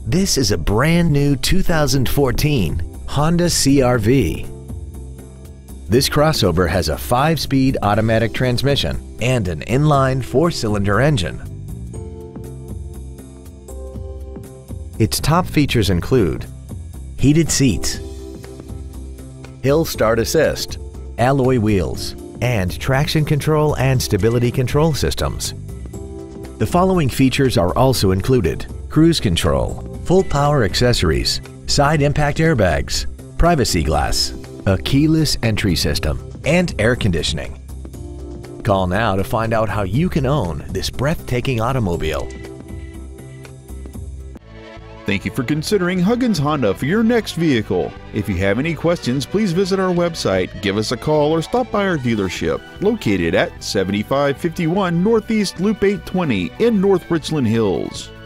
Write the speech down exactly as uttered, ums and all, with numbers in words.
This is a brand new two thousand fourteen Honda C R V. This crossover has a five-speed automatic transmission and an inline four-cylinder engine. Its top features include heated seats, hill start assist, alloy wheels, and traction control and stability control systems. The following features are also included: cruise control, full power accessories, side impact airbags, privacy glass, a keyless entry system, and air conditioning. Call now to find out how you can own this breathtaking automobile. Thank you for considering Huggins Honda for your next vehicle. If you have any questions, please visit our website, give us a call, or stop by our dealership located at seventy-five fifty-one Northeast Loop eight twenty in North Richland Hills.